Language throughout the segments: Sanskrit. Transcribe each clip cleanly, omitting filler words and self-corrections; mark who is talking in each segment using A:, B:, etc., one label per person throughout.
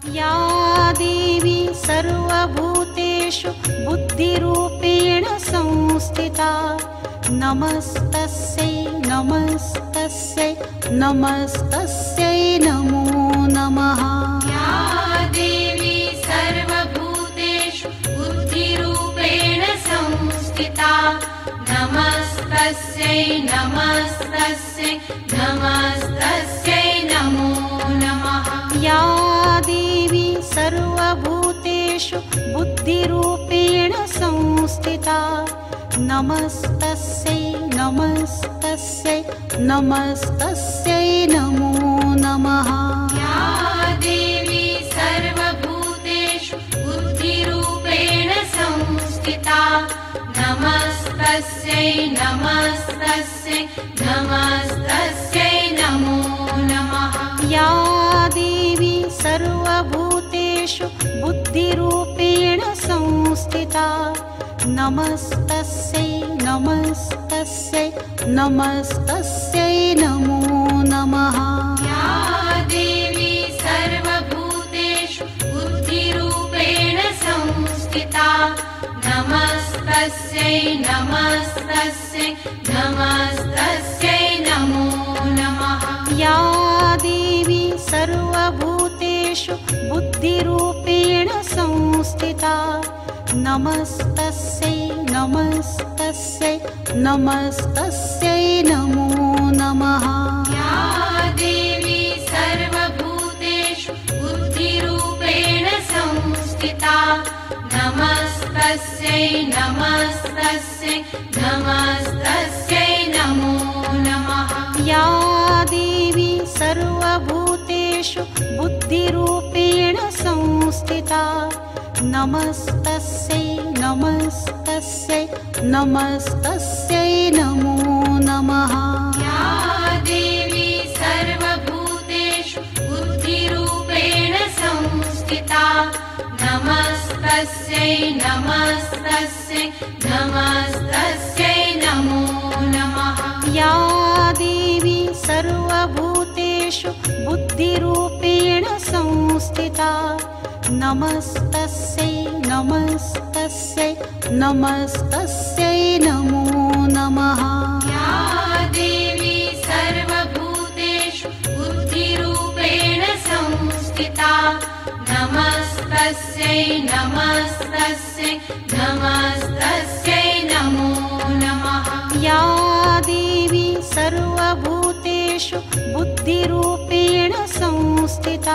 A: या देवी सर्वभूतेषु बुद्धिरूपेण संस्थिता नमस्तस्यै नमस्तस्यै नमस्तस्यै नमो नमः।
B: या देवी सर्वभूतेषु बुद्धिरूपेण संस्थिता नमस्तस्यै नमस्तस्यै नमस्तस्यै नमो नमः।
A: या देवी सर्वभूतेषु बुद्धिरूपेण संस्थिता नमस्तस्यै नमस्तस्यै नमस्तस्यै नमो नमः।
B: या देवी सर्वभूतेषु बुद्धिरूपेण संस्थिता नमस्तस्यै नमस्तस्यै नमस्तस्यै नमो नमः।
A: या देवी सर्वभूतेषु बुद्धिरूपेण संस्थिता नमस्तस्यै नमस्तस्यै नमस्तस्यै नमो नमः।
B: या देवी सर्वभूतेषु बुद्धिरूपेण संस्थिता नमस्तस्यै नमस्तस्यै नमस्तस्यै नमो नमः।
A: या देवी सर्वभूतेषु बुद्धिरूपेण संस्थिता नमस्तस्यै नमस्तस्यै नमस्तस्यै नमो नमः।
B: या देवी सर्वभूतेषु बुद्धिरूपेण संस्थिता नमस्तस्यै नमस्तस्यै नमस्तस्यै नमो नमः।
A: या देवी सर्वभूतेषु बुद्धिरूपेण संस्थिता नमस्तस्यै नमस्तस्यै नमस्तस्यै नमो नमः।
B: या देवी सर्वभूतेषु बुद्धिरूपेण संस्थिता नमस्तस्यै नमस्तस्यै नमस्तस्यै नमो नमः।
A: या देवी सर्वभूतेषु बुद्धिरूपेण संस्थिता नमस्तस्यै नमस्तस्यै नमस्तस्यै नमो नमः।
B: या देवी सर्वभूतेषु बुद्धिरूपेण संस्थिता नमस्तस्यै नमस्तस्यै नमस्तस्यै नमो नमः।
A: या देवी सर्वभूतेषु बुद्धिरूपेण संस्थिता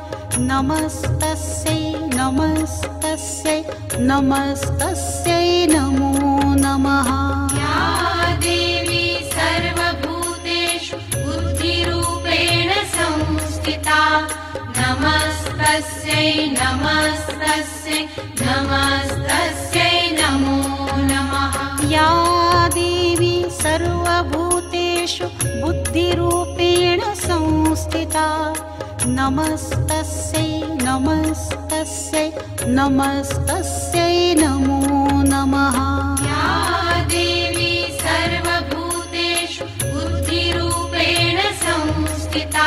A: नमस्तस्यै नमस्तस्यै नमस्तस्यै नमो नमः।
B: या देवी सर्वभूतेषु बुद्धिरूपेण संस्थिता नमस्तस्यै नमस्तस्यै नमस्तस्यै नमो नमः।
A: या देवी सर्वभूतेषु बुद्धिरूपेण संस्थिता नमस्तस्यै नमस्तस्यै नमस्तस्यै नमो नमः।
B: या देवी सर्वभूतेषु बुद्धिरूपेण संस्थिता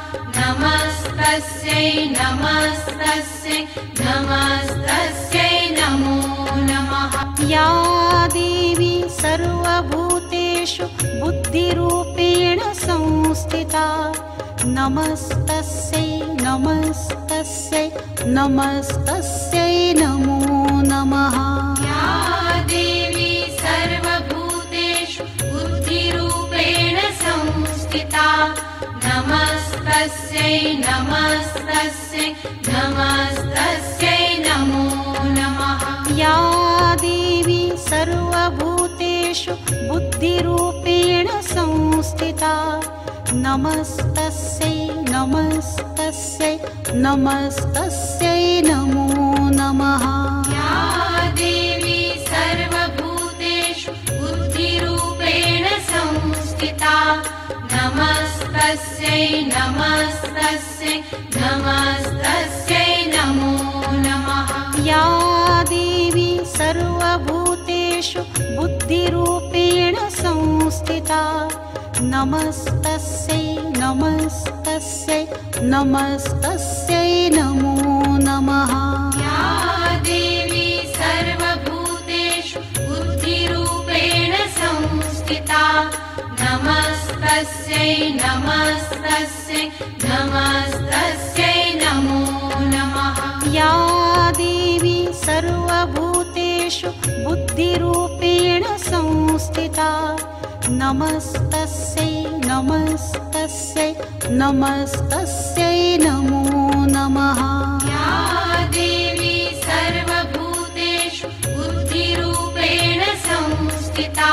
B: नमस्तस्यै नमस्तस्यै नमस्तस्यै नमो नमः।
A: या देवी सर्वभूतेषु बुद्धिरूपेण संस्थिता नमस्तस्यै नमस्तस्यै नमस्तस्यै नमो नमः।
B: या देवी सर्वभूतेषु बुद्धिरूपेण संस्थिता नमस्तस्यै नमस्तस्यै नमस्तस्यै नमो नमः।
A: या देवी सर्वभूतेषु बुद्धिरूपेण संस्थिता नमस्तस्यै नमस्तस्यै नमस्तस्यै नमो नमः।
B: या देवी सर्वभूतेषु बुद्धिरूपेण संस्थिता नमस्तस्यै नमस्तस्यै नमस्तस्यै नमो नमः।
A: या देवी सर्वभूतेषु बुद्धिरूपेण संस्थिता नमस्तस्यै नमस्तस्यै नमस्तस्यै नमो नमः।
B: या देवी सर्वभूतेषु बुद्धिरूपेण संस्थिता नमस्तस्यै नमस्तस्यै नमस्तस्यै नमो नमः।
A: या देवी सर्वभूतेषु बुद्धिरूपेण संस्थिता नमस्तस्यै नमस्तस्यै नमस्तस्यै नमो नमः।
B: या देवी सर्वभूतेषु बुद्धिरूपेण संस्थिता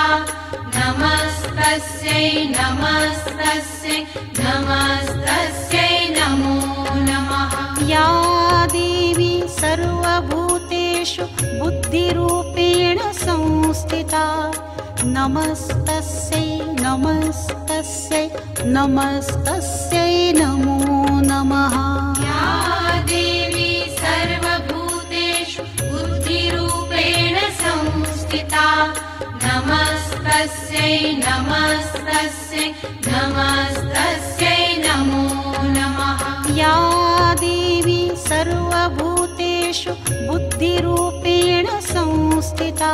B: नमस्तस्यै नमस्तस्यै नमस्तस्यै नमो नमः।
A: या देवी सर्वभूतेषु बुद्धिरूपेण संस्थिता नमस्तस्यै नमस्तस्यै नमस्तस्यै नमो नमः।
B: या देवी सर्वभूतेषु बुद्धिरूपेण संस्थिता नमस्तस्यै नमस्तस्यै नमस्तस्यै नमो नमः।
A: या देवी सर्वभूतेषु बुद्धिरूपेण संस्थिता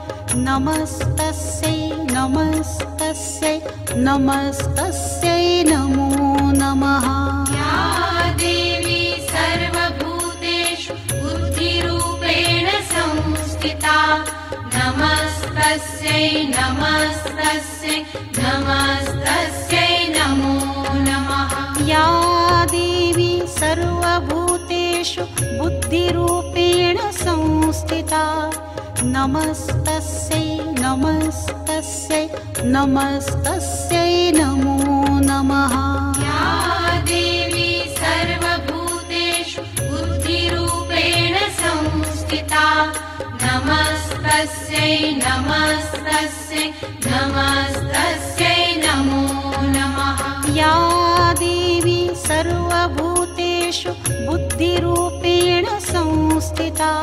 A: नमस्तस्यै नमस्तस्यै नमस्तस्यै नमो नमः।
B: या देवी सर्वभूतेषु बुद्धिरूपेण संस्थिता नमस्तस्यै नमस्तस्यै नमस्तस्यै नमो नमः।
A: या देवी सर्वभूतेषु बुद्धिरूपेण संस्थिता नमस्तस्यै नमस्तस्यै नमस्तस्यै नमो नमः।
B: या देवी सर्वभूतेषु बुद्धिरूपेण संस्थिता नमस्तस्यै नमस्तस्यै नमस्तस्यै नमो नमः।
A: या देवी सर्वभूतेषु बुद्धिरूपेण संस्थिता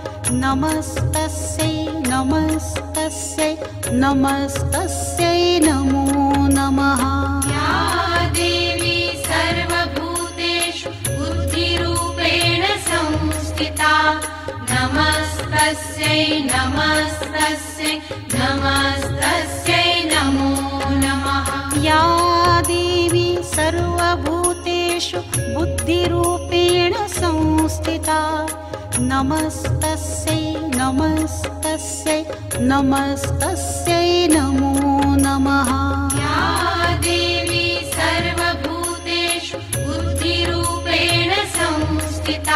A: नमस्तस्यै नमस्तस्यै नमस्तस्यै नमो नमः।
B: या देवी सर्वभूतेषु बुद्धिरूपेण संस्थिता नमस्तस्यै नमस्तस्यै नमस्तस्यै नमो नमः।
A: या देवी सर्वभूतेषु बुद्धिरूपेण संस्थिता नमस्तस्यै नमस्तस्यै नमस्तस्यै नमो नमः।
B: या देवी सर्वभूतेषु बुद्धिरूपेण संस्थिता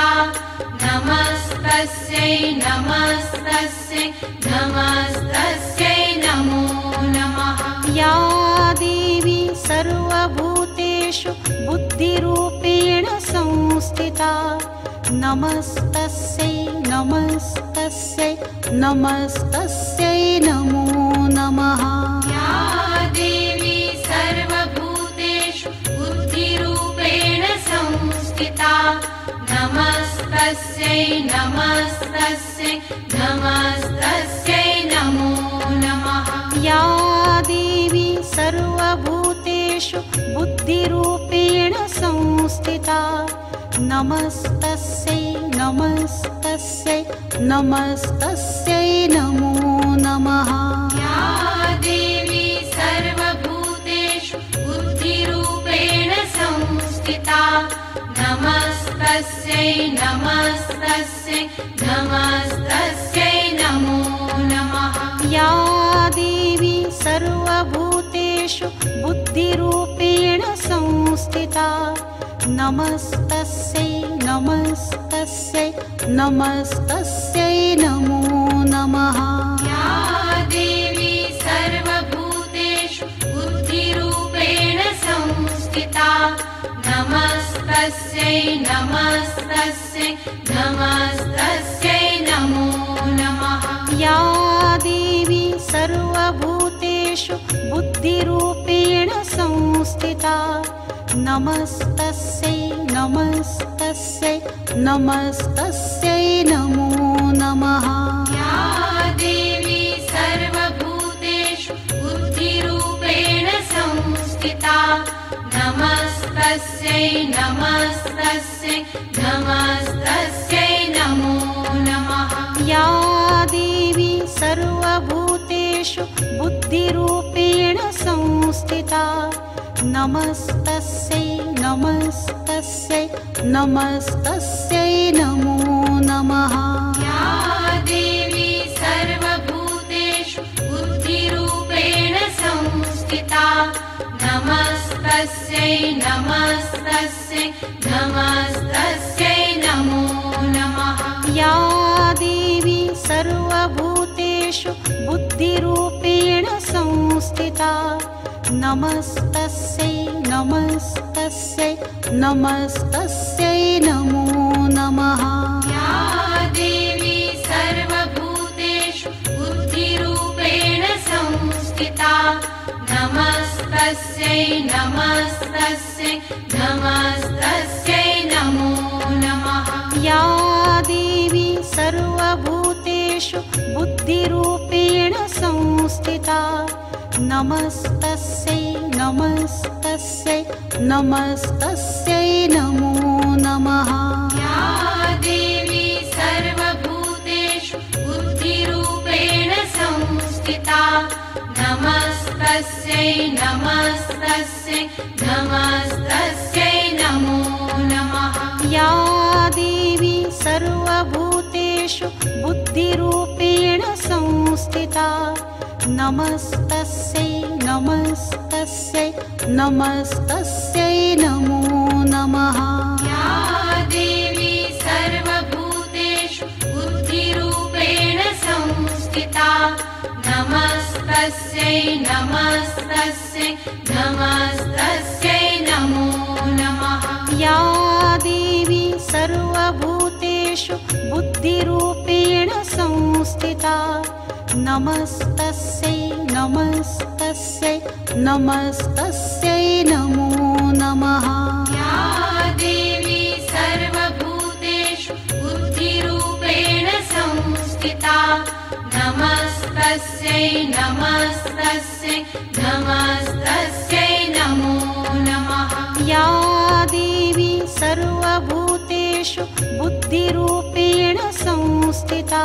B: नमस्तस्यै नमस्तस्यै नमस्तस्यै नमो नमः।
A: या देवी सर्वभूतेषु बुद्धिरूपेण संस्थिता नमस्तस्यै नमस्तस्यै नमस्तस्यै नमो नमः।
B: या देवी सर्वभूतेषु बुद्धिरूपेण संस्थिता नमस्तस्यै नमस्तस्यै नमस्तस्यै नमो नमः।
A: या देवी सर्वभूतेषु बुद्धिरूपेण संस्थिता नमस्तस्यै नमस्तस्यै नमस्तस्यै नमो नमः।
B: या देवी सर्वभूतेषु बुद्धिरूपेण संस्थिता नमस्तस्यै नमस्तस्यै नमस्तस्यै नमो नमः।
A: या देवी सर्वभूतेषु बुद्धिरूपेण संस्थिता नमस्तस्यै नमस्तस्यै नमस्तस्यै नमो नमः।
B: या देवी सर्वभूतेषु बुद्धिरूपेण संस्थिता नमस्तस्यै नमस्तस्यै नमस्तस्यै नमो नमः।
A: या देवी सर्वभूतेषु बुद्धिरूपेण संस्थिता नमस्तस्यै नमस्तस्यै नमस्तस्यै नमो नमः।
B: या देवी सर्वभूतेषु बुद्धिरूपेण संस्थिता नमस्तस्यै नमस्तस्यै नमस्तस्यै
A: सर्वभूतेषु बुद्धिरूपेण संस्थिता नमस्तस्यै नमस्तस्यै नमस्तस्यै नमो नमः।
B: या देवी सर्वभूतेषु बुद्धिरूपेण संस्थिता नमस्तस्यै नमस्तस्यै नमस्तस्यै नमो नमः।
A: या देवी सर्वभूतेषु बुद्धिरूपेण संस्थिता नमस्तस्यै नमस्तस्यै नमस्तस्यै नमो नमः।
B: या देवी सर्वभूतेषु बुद्धिरूपेण संस्थिता नमस्तस्यै नमस्तस्यै नमस्तस्यै नमो नमः।
A: या देवी सर्वभूतेषु बुद्धिरूपेण संस्थिता नमस्तस्यै नमस्तस्यै नमस्तस्यै नमो नमः।
B: या देवी सर्वभूतेषु बुद्धिरूपेण संस्थिता नमस्तस्यै नमस्तस्यै नमस्तस्यै नमो नमः।
A: या देवी सर्वभूतेषु बुद्धिरूपेण संस्थिता नमस्तस्यै नमस्तस्यै नमस्तस्यै नमो नमः।
B: या देवी सर्वभूतेषु बुद्धिरूपेण संस्थिता नमस्तस्यै नमस्तस्यै नमस्तस्यै नमो नमः।
A: या देवी सर्वभूतेषु बुद्धिरूपेण संस्थिता नमस्तस्यै नमस्तस्यै नमस्तस्यै नमो नमः।
B: या देवी सर्वभूतेषु बुद्धिरूपेण संस्थिता नमस्तस्यै नमस्तस्यै नमस्तस्यै नमो नमः।
A: या देवी सर्वभूतेषु बुद्धिरूपेण संस्थिता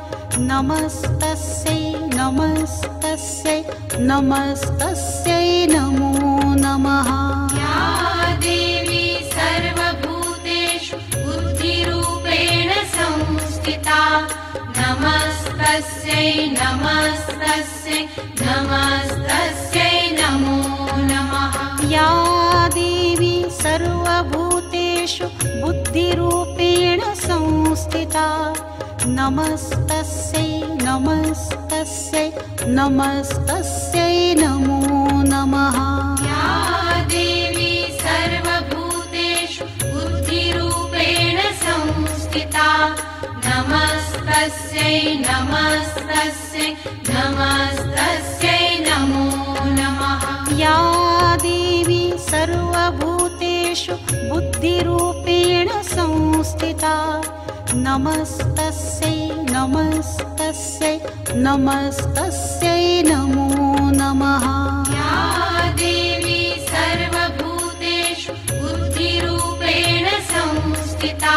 A: नमस्तस्यै नमस्तस्यै नमस्तस्यै नमो नमः।
B: या देवी सर्वभूतेषु बुद्धिरूपेण संस्थिता नमस्तस्यै नमस्तस्यै नमस्तस्यै नमो नमः।
A: या देवी सर्वभूतेषु बुद्धिरूपेण संस्थिता नमस्तस्यै नमस्तस्यै नमस्तस्यै नमो नमः।
B: या देवी सर्वभूतेषु बुद्धिरूपेण संस्थिता नमस्तस्यै नमस्तस्यै नमस्तस्यै नमो नमः।
A: या देवी सर्वभूतेषु बुद्धिरूपेण संस्थिता नमस्तस्यै नमस्तस्यै नमस्तस्यै नमो नमः।
B: या देवी सर्वभूतेषु बुद्धिरूपेण संस्थिता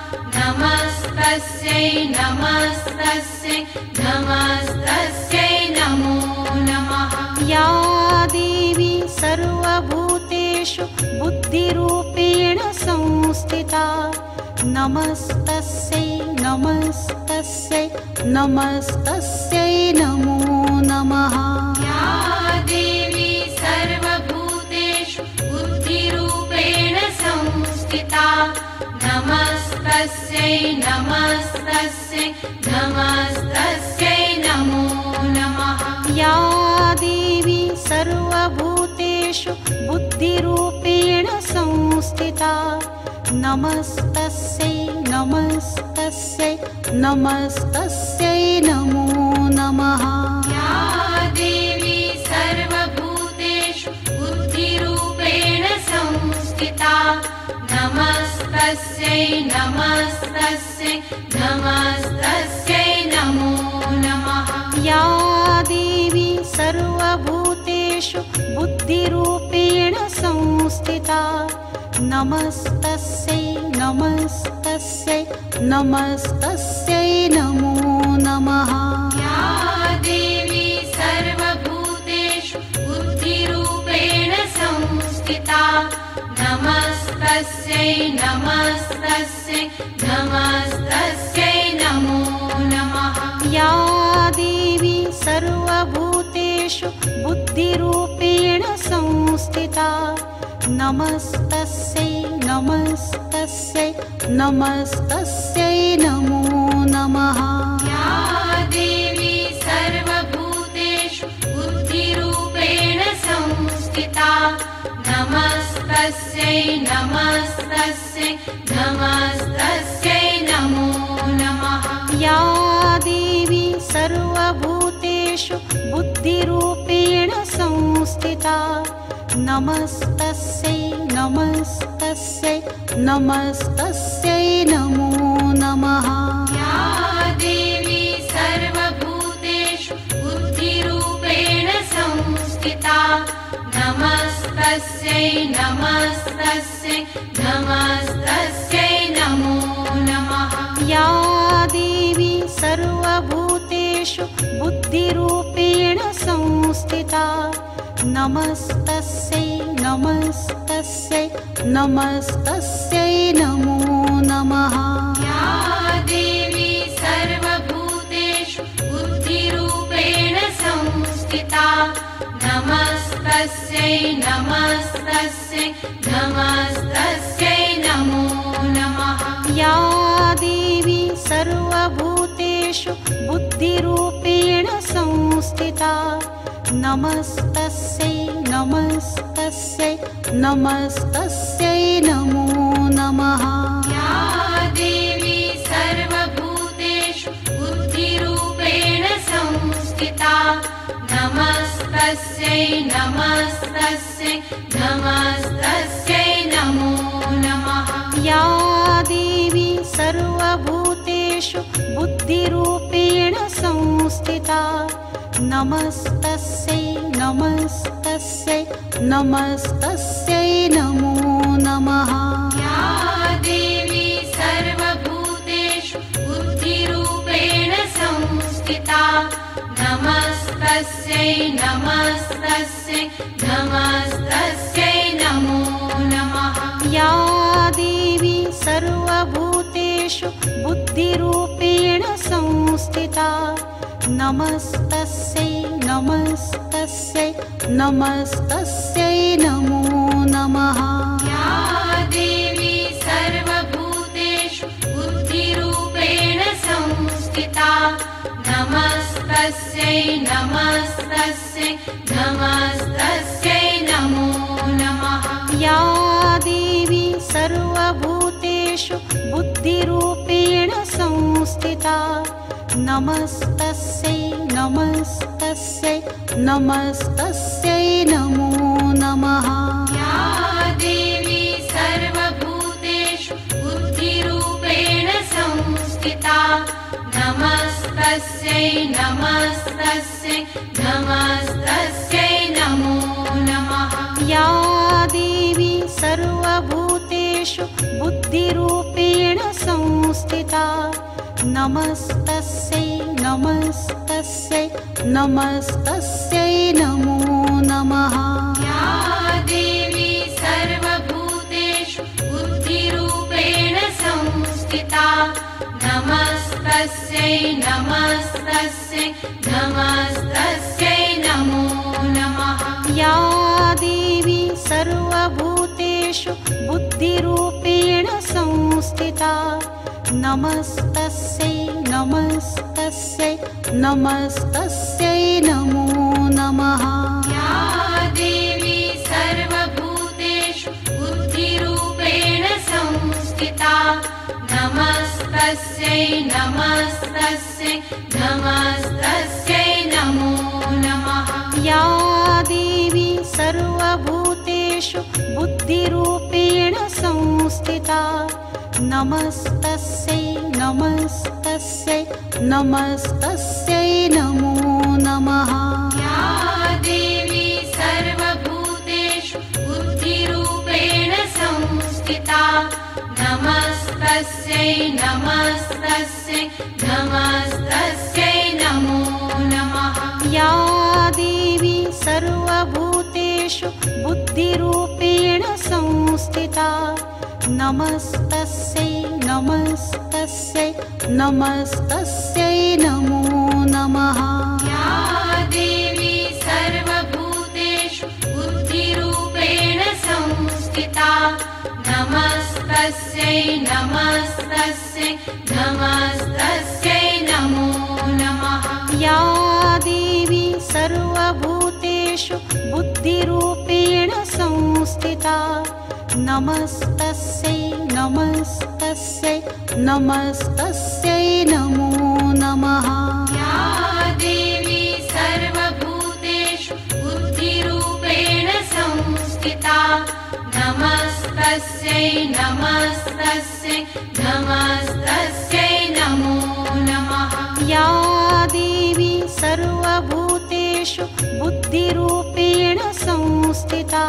B: नमस्तस्यै नमस्तस्यै नमस्तस्यै नमो नमः।
A: या देवी सर्वभूतेषु बुद्धिरूपेण संस्थिता नमस्तस्यै नमस्तस्यै नमस्तस्यै नमो नमः।
B: या देवी सर्वभूतेषु बुद्धिरूपेण संस्थिता नमस्तस्यै नमस्तस्यै नमस्तस्यै नमो नमः।
A: या देवी सर्वभूतेषु बुद्धिरूपेण संस्थिता नमस्तस्यै नमस्तस्यै नमस्तस्यै नमो नमः।
B: या देवी सर्वभूतेषु बुद्धिरूपेण संस्थिता नमस्तस्यै नमस्तस्यै नमस्तस्यै नमो नमः।
A: या देवी सर्वभूतेषु बुद्धिरूपेण संस्थिता नमस्तस्यै नमस्तस्यै नमस्तस्यै नमो नमः।
B: या नमस्तस्यै नमस्तस्यै नमस्तस्यै नमो नमः।
A: या देवी सर्वभूतेषु बुद्धिरूपेण संस्थिता नमस्तस्यै नमस्तस्यै नमस्तस्यै नमो नमः।
B: या देवी सर्वभूतेषु बुद्धिरूपेण संस्थिता नमस्तस्यै नमस्तस्यै नमस्तस्यै नमो नमः।
A: या देवी सर्वभूतेषु बुद्धिरूपेण संस्थिता नमस्तस्यै नमस्तस्यै नमस्तस्यै नमो नमः।
B: या देवी सर्वभूतेषु बुद्धिरूपेण संस्थिता नमस्तस्यै नमस्तस्यै नमस्तस्यै नमो नमः।
A: या देवी सर्वभूतेषु बुद्धिरूपेण संस्थिता नमस्तस्यै नमस्तस्यै नमस्तस्यै नमो नमः।
B: या देवी सर्वभूतेषु बुद्धिरूपेण संस्थिता नमस्तस्यै नमस्तस्यै नमस्तस्यै नमो नमः।
A: या देवी सर्वभूतेषु बुद्धिरूपेण संस्थिता नमस्तस्यै नमस्तस्यै नमस्तस्यै नमो नमः।
B: या देवी सर्वभूतेषु बुद्धिरूपेण संस्थिता नमस्तस्यै नमस्तस्यै नमस्तस्यै नमो नमः।
A: या देवी सर्वभूतेषु बुद्धिरूपेण संस्थिता नमस्तस्यै नमस्तस्यै नमस्तस्यै नमो नमः।
B: या देवी सर्वभूतेषु बुद्धिरूपेण संस्थिता नमस्तस्यै नमस्तस्यै नमस्तस्यै नमो नमः।
A: या देवी सर्वभूतेषु बुद्धिरूपेण संस्थिता नमस्तस्यै नमस्तस्यै नमस्तस्यै नमो नमः।
B: या देवी सर्वभूतेषु बुद्धिरूपेण संस्थिता नमस्तस्यै नमस्तस्यै नमस्तस्यै नमो नमः।
A: या देवी सर्वभूतेषु बुद्धिरूपेण संस्थिता नमस्तस्यै नमस्तस्यै नमस्तस्यै नमो नमः।
B: या देवी सर्वभूतेषु बुद्धिरूपेण संस्थिता नमस्तस्यै नमस्तस्यै नमस्तस्यै नमो नमः।
A: या देवी सर्वभूतेषु बुद्धिरूपेण संस्थिता नमस्तस्यै नमस्तस्यै नमस्तस्यै नमो नमः।
B: या देवी सर्वभूतेषु बुद्धिरूपेण संस्थिता नमस्तस्यै नमस्तस्यै नमस्तस्यै नमो नमः।
A: या देवी सर्वभूतेषु बुद्धिरूपेण संस्थिता नमस्तस्यै नमस्तस्यै नमस्तस्यै नमो नमः।
B: या देवी सर्वभूतेषु बुद्धिरूपेण संस्थिता नमस्तस्यै नमस्तस्यै नमस्तस्यै नमो नमः।
A: या देवी सर्वभूतेषु बुद्धिरूपेण संस्थिता नमस्तस्यै नमस्तस्यै नमस्तस्यै नमो नमः।
B: या देवी सर्वभूतेषु बुद्धिरूपेण संस्थिता नमस्तस्यै नमस्तस्यै नमस्तस्यै नमो नमः।
A: या देवी सर्वभूतेषु बुद्धिरूपेण बुद्धिरूपेण संस्थिता नमस्तस्यै नमस्तस्यै नमस्तस्यै नमो नमः।
B: या देवी सर्वभूतेषु बुद्धिरूपेण संस्थिता नमस्तस्यै नमस्तस्यै नमस्तस्यै नमो नमः।
A: या देवी सर्वभूतेषु बुद्धिरूपेण संस्थिता नमस्तस्यै नमस्तस्यै नमस्तस्यै नमो नमः।
B: या देवी सर्वभूतेषु बुद्धिरूपेण संस्थिता नमस्तस्यै नमस्तस्यै नमस्तस्यै नमो नमः।
A: या देवी सर्वभूतेषु बुद्धिरूपेण संस्थिता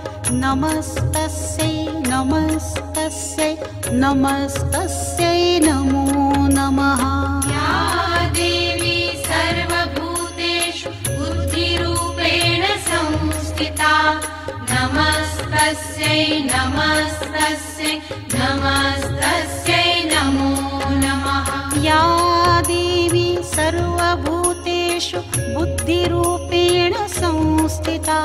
A: नमस्तस्यै नमस्तस्यै नमस्तस्यै नमो नमः।
B: या देवी सर्वभूतेषु बुद्धिरूपेण संस्थिता नमस्तस्यै नमस्तस्यै नमस्तस्यै नमो नमः।
A: या देवी सर्वभूतेषु बुद्धिरूपेण संस्थिता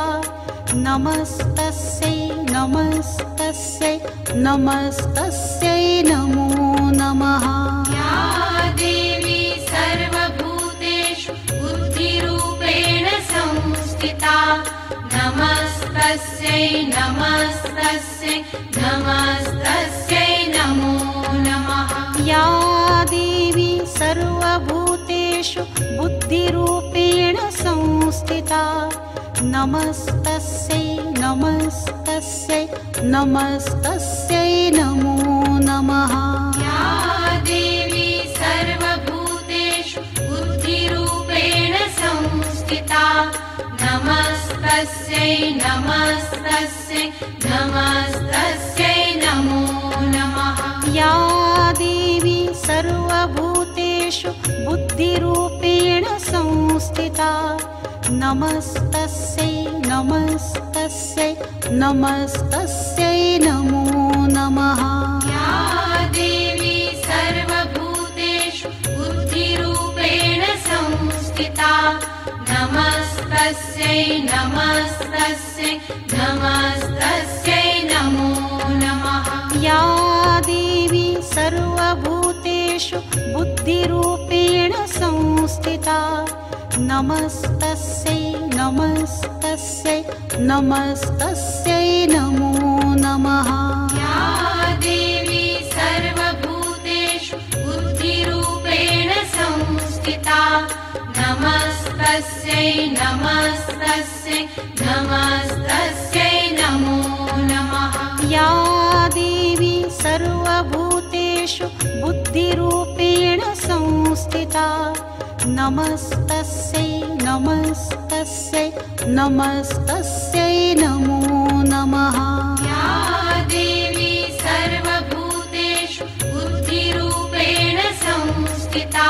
A: नमस्तस्यै नमस्तस्यै नमस्तस्यै नमो नमः।
B: या देवी सर्वभूतेषु बुद्धिरूपेण संस्थिता नमस्तस्यै नमस्तस्यै नमस्तस्यै नमो नमः।
A: या देवी सर्वभूतेषु बुद्धिरूपेण संस्थिता नमस्तस्यै नमस्तस्यै नमस्तस्यै नमो नमः।
B: या देवी सर्वभूतेषु बुद्धिरूपेण संस्थिता नमस्तस्यै नमस्तस्यै नमस्तस्यै नमो नमः।
A: या देवी सर्वभूतेषु बुद्धिरूपेण संस्थिता नमस्तस्यै नमस्तस्यै नमस्तस्यै नमो नमः।
B: या देवी सर्वभूतेषु बुद्धिरूपेण संस्थिता नमस्तस्यै नमस्तस्यै नमस्तस्यै नमो नमः।
A: या देवी सर्वभूतेषु बुद्धिरूपेण संस्थिता नमस्तस्यै नमस्तस्यै नमस्तस्यै नमो नमः।
B: या देवी सर्वभूतेषु बुद्धिरूपेण संस्थिता नमस्तस्यै नमस्तस्यै नमस्तस्यै नमो नमः।
A: या देवी सर्वभूतेषु बुद्धिरूपेण संस्थिता नमस्तस्यै नमस्तस्यै नमस्तस्यै नमो नमः।
B: या देवी सर्वभूतेषु बुद्धिरूपेण संस्थिता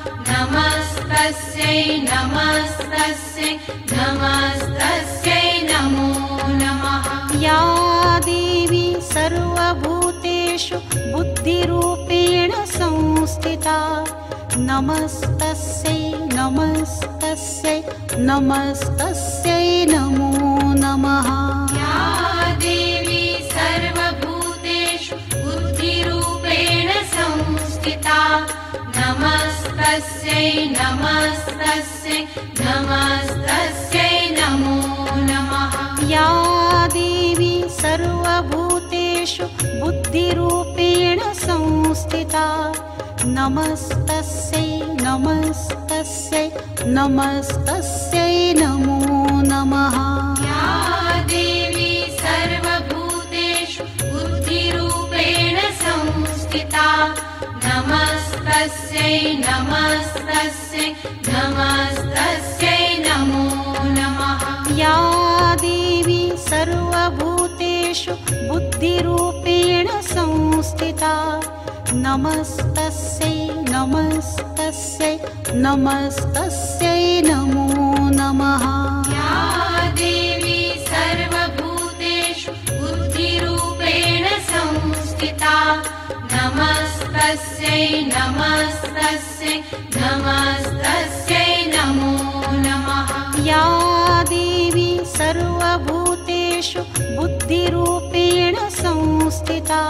B: नमस्तस्यै नमस्तस्यै नमस्तस्यै नमो नमः।
A: या देवी सर्वभूतेषु बुद्धिरूपेण संस्थिता नमस्तस्यै नमस्तस्यै नमस्तस्यै नमो नमः।
B: या देवी सर्वभूतेषु बुद्धिरूपेण संस्थिता नमस्तस्यै नमस्तस्यै नमस्तस्यै नमो नमः।
A: या देवी सर्वभूतेषु बुद्धिरूपेण संस्थिता नमस्तस्यै नमस्तस्यै नमस्तस्यै नमो नमः।
B: या देवी सर्वभूतेषु बुद्धिरूपेण संस्थिता नमस्तस्यै नमस्तस्यै नमस्तस्यै नमो नमः।
A: या देवी सर्वभूतेषु बुद्धिरूपेण संस्थिता नमस्तस्यै नमस्तस्यै नमस्तस्यै नमो नमः।
B: या देवी सर्वभूतेषु संस्थिता नमस्तस्यै नमस्तस्यै नमस्तस्यै नमो नमः
A: या देवी सर्वभूतेषु बुद्धिरूपेण संस्थिता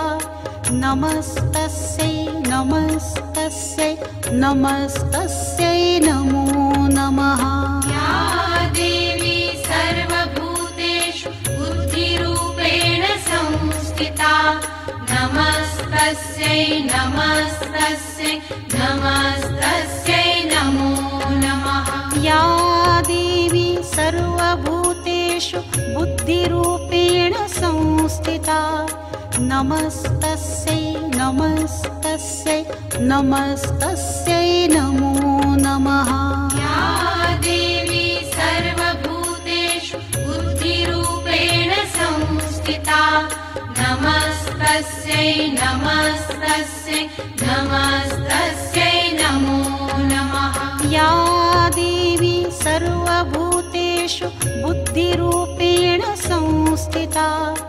A: नमस्तस्यै नमस्तस्यै नमस्तस्यै नमो नमः
B: या देवी सर्वभूतेषु बुद्धिरूपेण संस्थिता नमस्तस्यै नमस्तस्यै नमस्तस्यै नमो नमः
A: या देवी सर्वभूतेषु बुद्धिरूपेण संस्थिता नमस्तस्यै नमस्तस्यै नमस्तस्यै नमो नमः
B: या देवी सर्वभूतेषु बुद्धिरूपेण संस्थिता नमस्तस्यै नमस्तस्यै नमस्तस्यै नमो नमः
A: या देवी सर्वभूतेषु बुद्धिरूपेण संस्थिता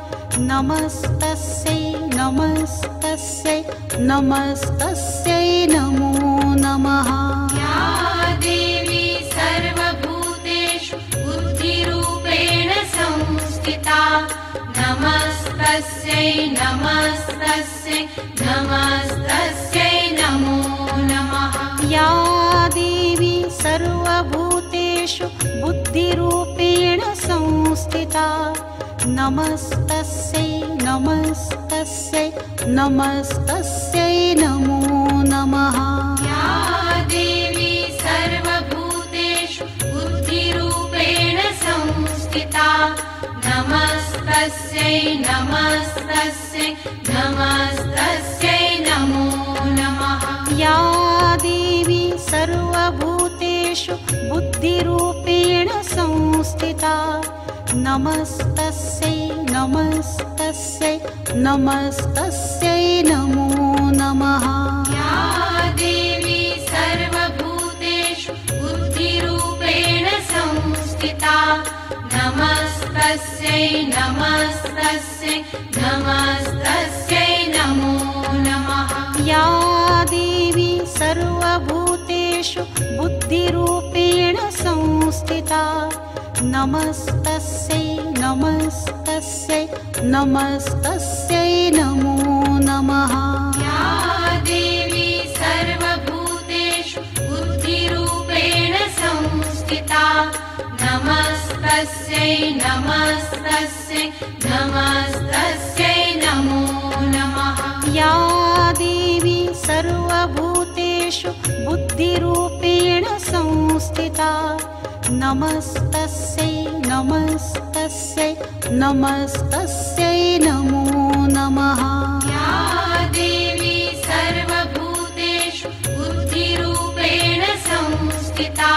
A: नमस्तस्यै नमस्तस्यै नमस्तस्यै नमो नमः
B: या देवी सर्वभूतेषु बुद्धिरूपेण संस्थिता नमस्तस्यै नमस्तस्यै नमस्तस्यै नमो नमः
A: या देवी सर्वभूतेषु बुद्धिरूपेण संस्थिता नमस्तस्यै नमस्तस्यै नमस्तस्यै नमो नमः
B: या देवी सर्वभूतेषु बुद्धिरूपेण संस्थिता नमस्तस्यै नमस्तस्यै नमस्तस्यै नमो नमः
A: या देवी सर्वभूतेषु बुद्धिरूपेण संस्थिता नमस्तस्यै नमस्तस्यै नमस्तस्यै नमो नमः
B: या देवी सर्वभूतेषु बुद्धिरूपेण संस्थिता नमस्तस्यै नमस्तस्यै नमस्तस्यै नमो नमः
A: या देवी सर्वभूतेषु बुद्धिरूपेण संस्थिता नमस्तस्यै नमस्तस्यै नमस्तस्यै नमो नमः
B: या देवी सर्वभूतेषु बुद्धिरूपेण संस्थिता नमस्तस्यै नमस्तस्यै नमस्तस्यै नमो नमः
A: या देवी सर्वभूतेषु बुद्धिरूपेण संस्थिता नमस्तस्यै नमस्तस्यै नमस्तस्यै नमो नमः
B: या देवी सर्वभूतेषु बुद्धिरूपेण संस्थिता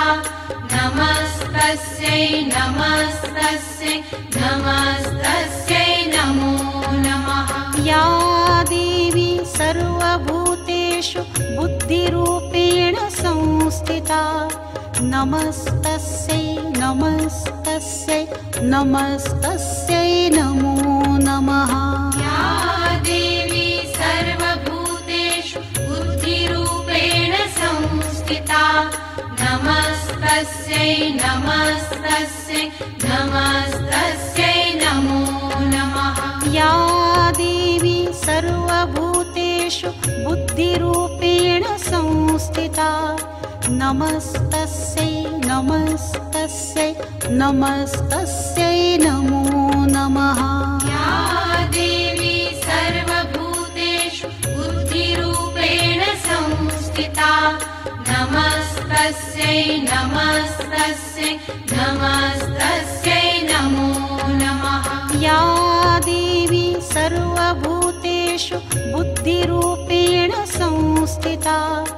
B: नमस्तस्यै नमस्तस्यै नमस्तस्यै नमो नमः
A: या देवी सर्वभूतेषु बुद्धिरूपेण संस्थिता नमस्तस्यै नमस्तस्यै नमस्तस्यै नमो नमः
B: या देवी सर्वभूतेषु बुद्धिरूपेण संस्थिता नमस्तस्यै नमस्तस्यै नमस्तस्यै नमो नमः
A: या देवी सर्वभूतेषु बुद्धिरूपेण संस्थिता नमस्तस्यै नमस्तस्यै नमस्तस्यै नमो नमः
B: या देवी सर्वभूतेषु बुद्धिरूपेण संस्थिता नमस्तस्यै नमस्तस्यै नमस्तस्यै नमो नमः
A: या देवी सर्वभूतेषु बुद्धिरूपेण संस्थिता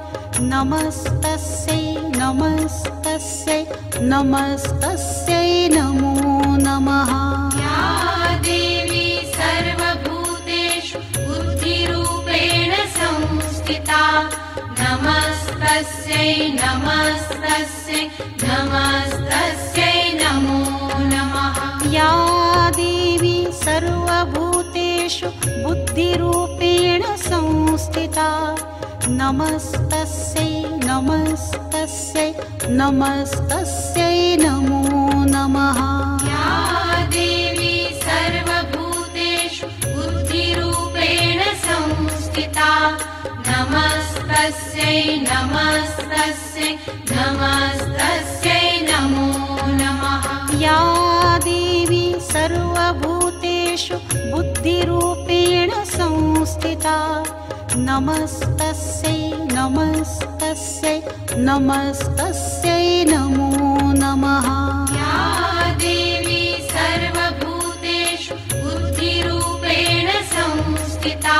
A: नमस्तस्यै नमस्तस्यै नमस्तस्यै नमो नमः
B: या देवी सर्वभूतेषु बुद्धिरूपेण संस्थिता नमस्तस्यै नमस्तस्यै नमस्तस्यै नमो नमः
A: या देवी सर्वभूतेषु सर्वभूतेषु बुद्धिरूपेण संस्थिता नमस्तस्यै नमस्तस्यै नमस्तस्यै नमो नमः।
B: या देवी सर्वभूतेषु बुद्धिरूपेण संस्थिता नमस्तस्यै नमस्तस्यै नमस्तस्यै नमो नमः।
A: या देवी सर्वभूतेषु बुद्धिरूपेण संस्थिता नमस्तस्यै नमस्तस्यै नमस्तस्यै नमो नमः।
B: या देवी सर्वभूतेषु बुद्धिरूपेण संस्थिता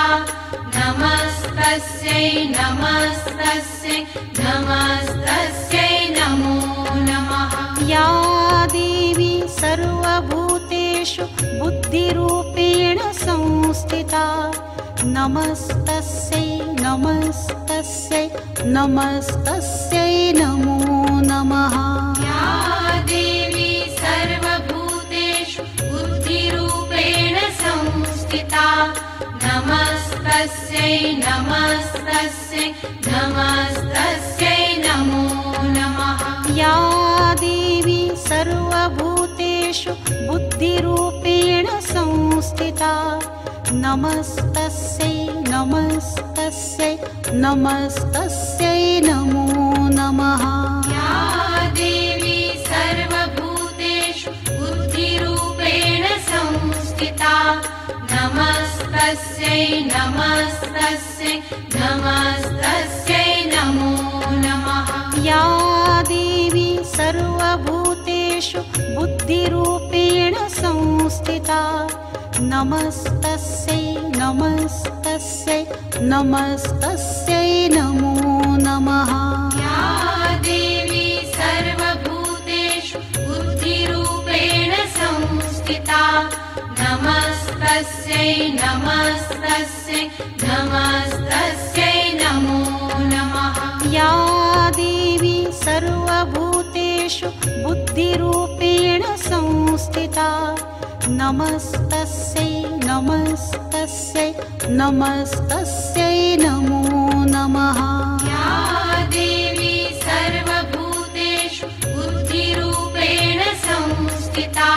B: नमस्तस्यै नमस्तस्यै नमस्तस्यै नमो नमः।
A: या देवी सर्वभूतेषु बुद्धिरूपेण संस्थिता नमस्तस्यै नमस्तस्यै नमस्तस्यै नमो नमः।
B: या देवी सर्वभूतेषु बुद्धिरूपेण संस्थिता नमस्तस्यै नमस्तस्यै नमस्तस्यै नमो नमः।
A: या देवी सर्वभूतेषु बुद्धिरूपेण संस्थिता नमस्तस्यै नमस्तस्यै नमस्तस्यै नमो नमः।
B: या देवी सर्वभूतेषु बुद्धिरूपेण संस्थिता नमस्तस्यै नमस्तस्यै नमस्तस्यै नमो नमः।
A: या देवी सर्वभूतेषु बुद्धिरूपेण संस्थिता नमस्तस्यै नमस्तस्यै नमस्तस्यै नमो नमः।
B: या देवी सर्वभूतेषु बुद्धिरूपेण संस्थिता नमस्तस्यै नमस्तस्यै नमस्तस्यै नमो नमः।
A: या देवी सर्वभूतेषु बुद्धिरूपेण संस्थिता नमस्तस्यै नमस्तस्यै नमस्तस्यै नमो नमः।
B: या देवी सर्वभूतेषु बुद्धिरूपेण संस्थिता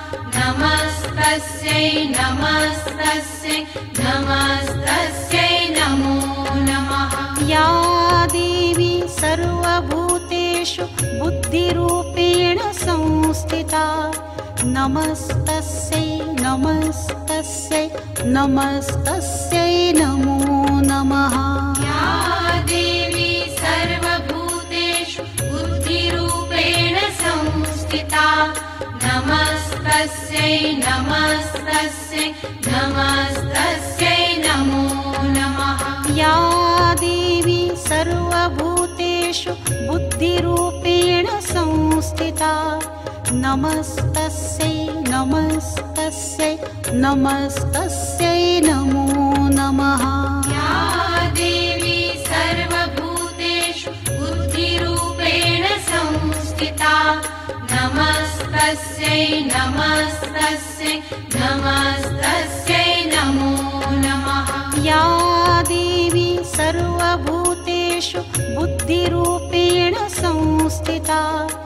B: नमस्तस्यै नमस्तस्यै नमस्तस्यै नमो नमः।
A: या देवी सर्वभूतेषु बुद्धिरूपेण संस्थिता नमस्तस्यै नमस्तस्यै नमस्तस्यै नमो नमः।
B: या देवी सर्वभूतेषु बुद्धिरूपेण संस्थिता नमस्तस्यै नमस्तस्यै नमस्तस्यै नमो नमः।
A: या देवी सर्वभूतेषु बुद्धिरूपेण संस्थिता नमस्तस्यै नमस्तस्यै नमस्तस्यै नमो नमः।
B: या देवी सर्वभूतेषु बुद्धिरूपेण संस्थिता नमस्तस्यै नमस्तस्यै नमस्तस्यै नमो नमः।
A: या देवी सर्वभूतेषु बुद्धिरूपेण संस्थिता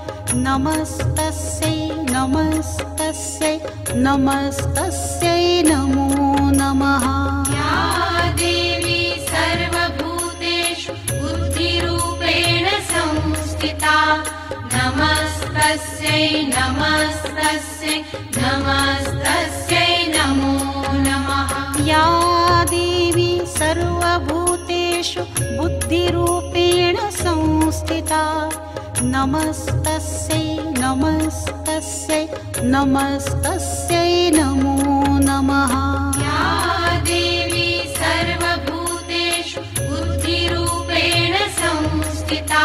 A: नमस्तस्यै नमस्तस्यै नमस्तस्यै नमो नमः।
B: या देवी सर्वभूतेषु बुद्धिरूपेण संस्थिता नमस्तस्यै नमस्तस्यै नमस्तस्यै नमो नमः।
A: या देवी सर्वभूतेषु बुद्धिरूपेण संस्थिता नमस्तस्यै नमस्तस्यै नमस्तस्यै नमो नमः।
B: या देवी सर्वभूतेषु बुद्धिरूपेण संस्थिता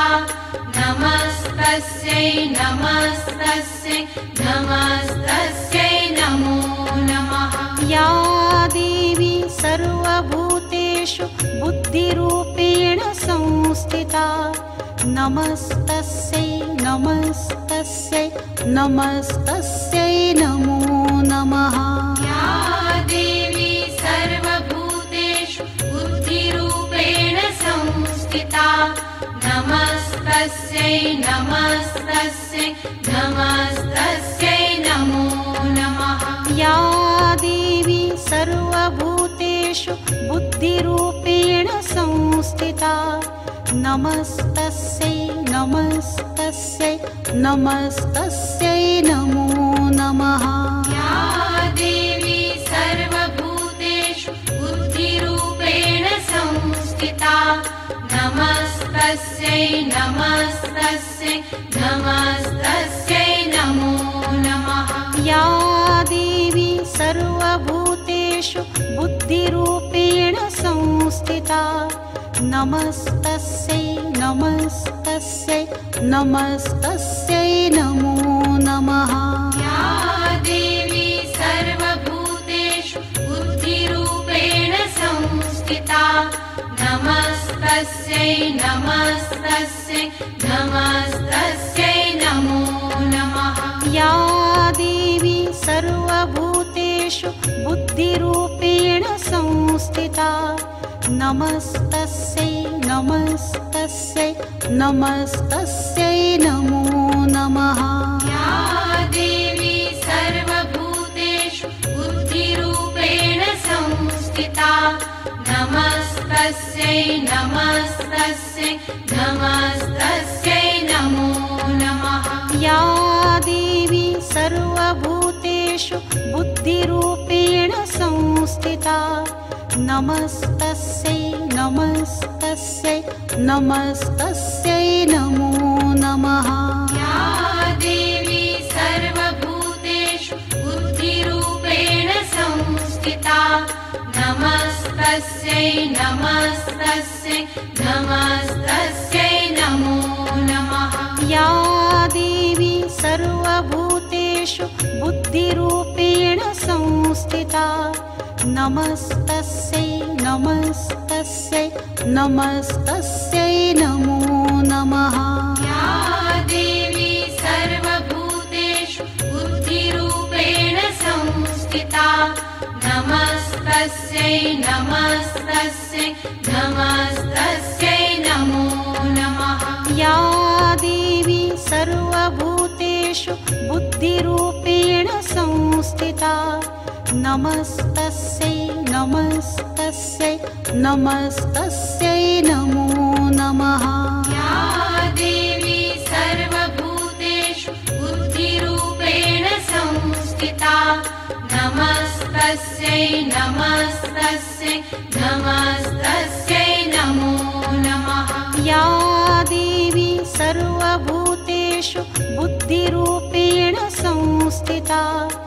B: नमस्तस्यै नमस्तस्यै नमस्तस्यै नमो नमः।
A: या देवी सर्वभूतेषु बुद्धिरूपेण संस्थिता नमस्तस्यै नमस्तस्यै नमस्तस्यै नमो नमः।
B: या देवी नमस्तस्यै नमस्तस्यै नमस्तस्यै नमो नमः।
A: या देवी सर्वभूतेषु बुद्धिरूपेण संस्थिता नमस्तस्यै नमस्तस्यै नमस्तस्यै नमो नमः।
B: या देवी सर्वभूतेषु बुद्धिरूपेण संस्थिता नमस्तस्यै नमस्तस्यै नमस्तस्यै नमो नमः।
A: या देवी सर्वभूतेषु बुद्धिरूपेण संस्थिता नमस्तस्यै नमस्तस्यै नमस्तस्यै नमो नमः।
B: या देवी सर्वभूतेषु बुद्धिरूपेण संस्थिता नमस्तस्यै नमस्तस्यै नमस्तस्यै नमो नमः।
A: या देवी सर्वभूतेषु बुद्धिरूपेण संस्थिता नमस्तस्यै नमस्तस्यै नमस्तस्यै नमो नमः।
B: या देवी सर्वभूतेषु बुद्धिरूपेण संस्थिता नमस्तस्यै नमस्तस्यै नमस्तस्यै नमो नमः।
A: या देवी सर्वभूतेषु बुद्धिरूपेण संस्थिता नमस्तस्यै नमस्तस्यै नमस्तस्यै नमो नमः।
B: या देवी सर्वभूतेषु बुद्धिरूपेण संस्थिता नमस्तस्यै नमस्तस्यै नमस्तस्यै नमो नमः।
A: या देवी सर्वभूतेषु बुद्धिरूपेण संस्थिता नमस्तस्यै नमस्तस्यै नमस्तस्यै नमो नमः।
B: या देवी सर्वभूतेषु बुद्धिरूपेण संस्थिता नमस्तस्यै नमस्तस्यै नमस्तस्यै नमो नमः।
A: या देवी सर्वभूतेषु बुद्धिरूपेण संस्थिता नमस्तस्यै नमस्तस्यै नमस्तस्यै नमो नमः।
B: या देवी सर्वभूतेषु बुद्धिरूपेण संस्थिता नमस्तस्यै नमस्तस्यै नमस्तस्यै नमो नमः।
A: या देवी सर्वभूतेषु बुद्धिरूपेण संस्थिता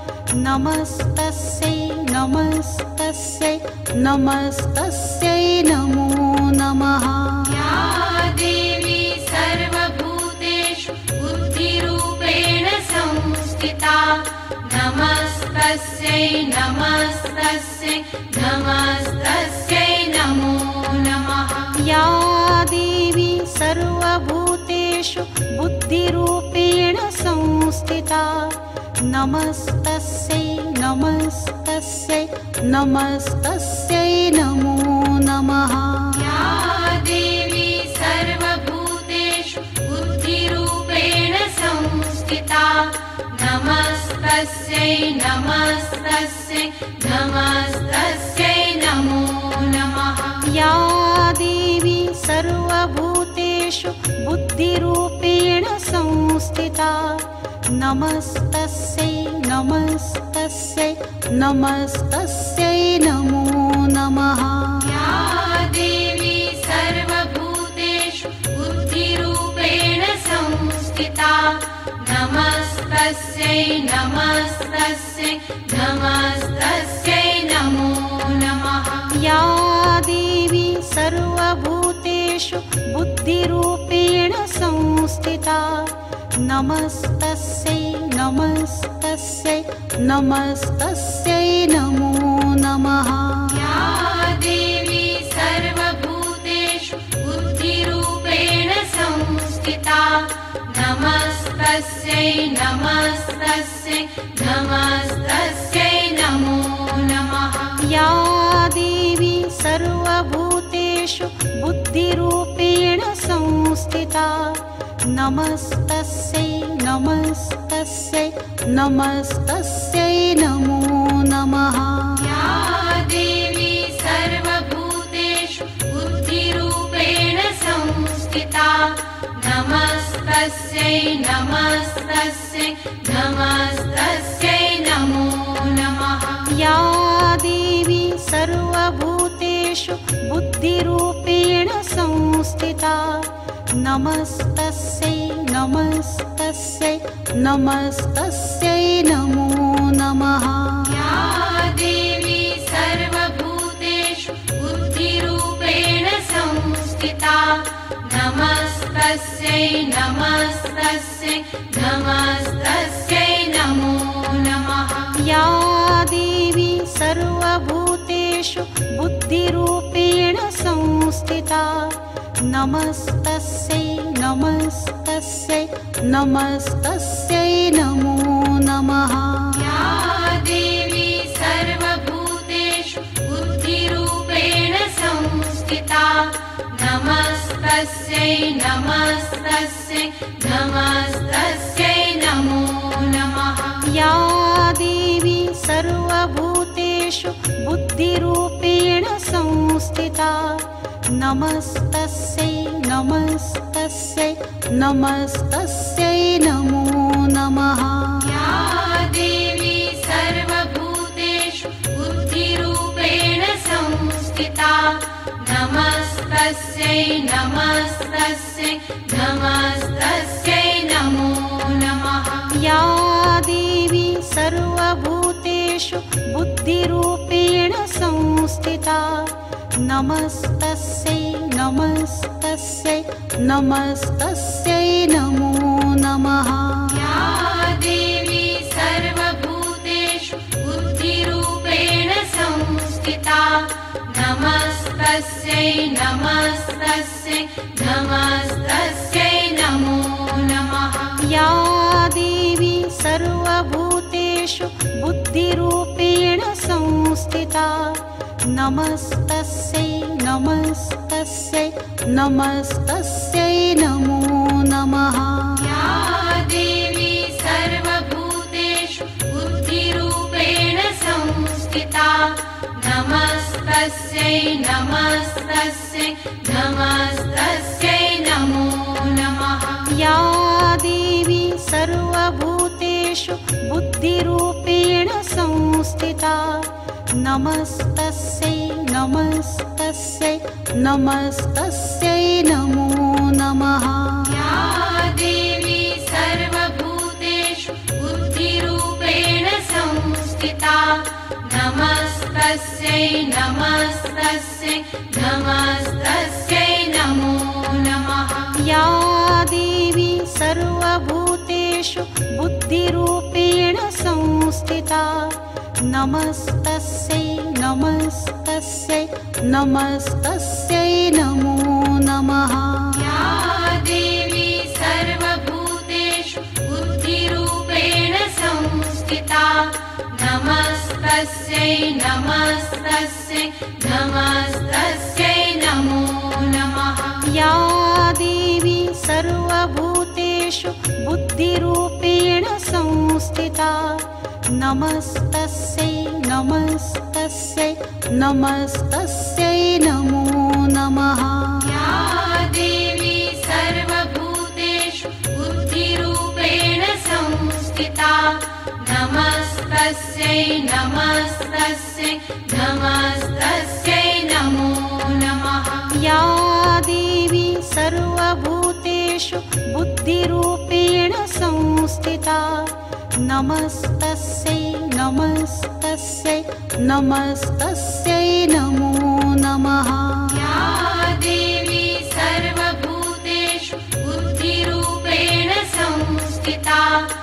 A: नमस्तस्यै नमस्तस्यै नमस्तस्यै नमो नमः।
B: या देवी सर्वभूतेषु बुद्धिरूपेण संस्थिता नमस्तस्यै नमस्तस्यै नमस्तस्यै नमो नमः।
A: या देवी सर्वभूतेषु बुद्धिरूपेण संस्थिता नमस्तस्यै नमस्तस्यै नमस्तस्यै नमो नमः।
B: या देवी सर्वभूतेषु बुद्धिरूपेण संस्थिता नमस्तस्यै नमस्तस्यै नमस्तस्यै नमो नमः।
A: या देवी सर्वभूतेषु बुद्धिरूपेण संस्थिता नमस्तस्यै नमस्तस्यै नमस्तस्यै नमो नमः।
B: या देवी सर्वभूतेषु बुद्धिरूपेण संस्थिता नमस्तस्यै नमस्तस्यै नमस्तस्यै नमो नमः।
A: या देवी सर्वभूतेषु बुद्धिरूपेण संस्थिता नमस्तस्यै नमस्तस्यै नमस्तस्यै नमो नमः।
B: या देवी सर्वभूतेषु बुद्धिरूपेण संस्थिता नमस्तस्यै नमस्तस्यै नमस्तस्यै नमो नमः।
A: या देवी सर्वभूतेषु बुद्धिरूपेण संस्थिता नमस्तस्यै नमस्तस्यै नमस्तस्यै नमो नमः।
B: या देवी सर्वभूतेषु बुद्धिरूपेण संस्थिता नमस्तस्यै नमस्तस्यै नमस्तस्यै नमो नमः।
A: या देवी सर्वभूतेषु बुद्धिरूपेण संस्थिता नमस्तस्यै नमस्तस्यै नमस्तस्यै नमो नमः।
B: या देवी सर्वभूतेषु बुद्धिरूपेण संस्थिता नमस्तस्यै नमस्तस्यै नमस्तस्यै नमो नमः।
A: या देवी सर्वभूतेषु बुद्धिरूपेण संस्थिता नमस्तस्यै नमस्तस्यै नमस्तस्यै नमो नमः।
B: या देवी सर्वभूतेषु बुद्धिरूपेण संस्थिता नमस्तस्यै नमस्तस्यै नमस्तस्यै नमो नमः।
A: या देवी सर्वभूतेषु बुद्धिरूपेण संस्थिता नमस्तस्यै नमस्तस्यै नमस्तस्यै नमो नमः।
B: या देवी सर्वभूतेषु बुद्धिरूपेण संस्थिता नमस्तस्यै नमस्तस्यै नमस्तस्यै नमो नमः।
A: या देवी सर्वभूतेषु बुद्धिरूपेण संस्थिता नमस्तस्यै नमस्तस्यै नमस्तस्यै नमो नमः।
B: या देवी सर्वभूतेषु बुद्धिरूपेण संस्थिता नमस्तस्यै नमस्तस्यै नमस्तस्यै नमो नमः।
A: या देवी सर्वभूतेषु बुद्धिरूपेण संस्थिता नमस्तस्यै नमस्तस्यै नमस्तस्यै नमो नमः।
B: या देवी सर्वभूतेषु बुद्धिरूपेण संस्थिता नमस्तस्यै नमस्तस्यै नमस्तस्यै नमो नमः।
A: या देवी सर्वभूतेषु बुद्धिरूपेण संस्थिता नमस्तस्यै नमस्तस्यै नमस्तस्यै नमो नमः।
B: या देवी सर्वभूतेषु बुद्धिरूपेण संस्थिता नमस्तस्यै नमस्तस्यै नमस्तस्यै नमो नमः।
A: या देवी सर्वभूतेषु बुद्धिरूपेण संस्थिता नमस्तस्यै नमस्तस्यै नमस्तस्यै नमो नमः।
B: या देवी सर्वभूतेषु बुद्धिरूपेण संस्थिता नमस्तस्यै नमस्तस्यै नमस्तस्यै नमो नमः।
A: या देवी सर्वभूतेषु बुद्धिरूपेण संस्थिता नमस्तस्यै नमस्तस्यै नमस्तस्यै नमो नमः।
B: या देवी सर्वभूतेषु बुद्धिरूपेण संस्थिता नमस्तस्यै नमस्तस्यै नमस्तस्यै नमो नमः।
A: या देवी सर्वभूतेषु बुद्धिरूपेण संस्थिता नमस्तस्यै नमस्तस्यै नमस्तस्यै नमो नमः।
B: या देवी सर्वभूतेषु बुद्धिरूपेण संस्थिता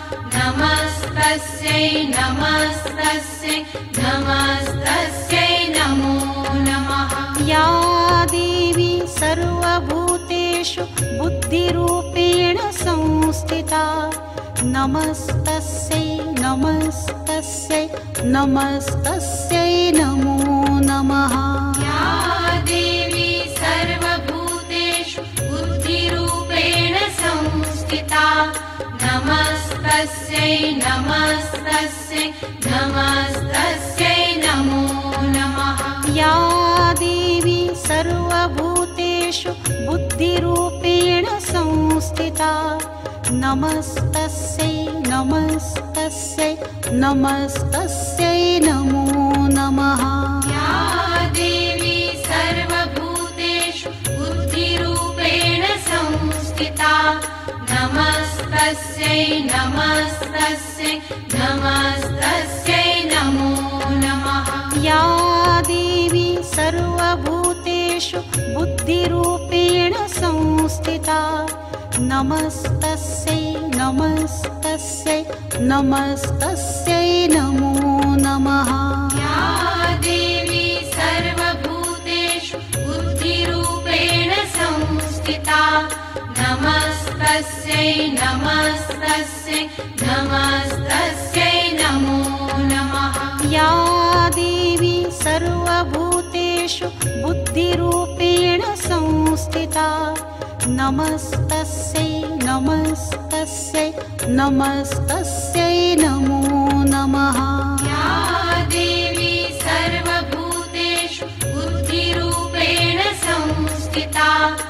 B: नमस्तस्यै नमस्तस्यै नमस्तस्यै नमो नमः।
A: या देवी सर्वभूतेषु बुद्धिरूपेण संस्थिता नमस्तस्यै नमस्तस्यै नमस्तस्यै नमो नमः।
B: या देवी सर्वभूतेषु बुद्धिरूपेण संस्थिता नमस्तस्यै नमस्तस्यै नमो नमः।
A: या देवी सर्वभूतेषु बुद्धिरूपेण संस्थिता नमस्तस्यै नमस्तस्यै नमस्तस्यै नमो नमः।
B: या देवी सर्वभूतेषु बुद्धिरूपेण संस्थिता नमस्तस्यै नमस्तस्यै नमस्तस्यै नमो नमः।
A: या देवी सर्वभूतेषु बुद्धिरूपेण संस्थिता नमस्तस्यै नमस्तस्यै नमस्तस्यै नमो नमः।
B: या देवी सर्वभूतेषु बुद्धिरूपेण संस्थिता नमस्तस्यै नमस्तस्यै नमस्तस्यै नमो नमः।
A: या देवी सर्वभूतेषु बुद्धिरूपेण संस्थिता नमस्तस्यै नमस्तस्यै नमस्तस्यै नमो नमः।
B: या देवी सर्वभूतेषु बुद्धिरूपेण संस्थिता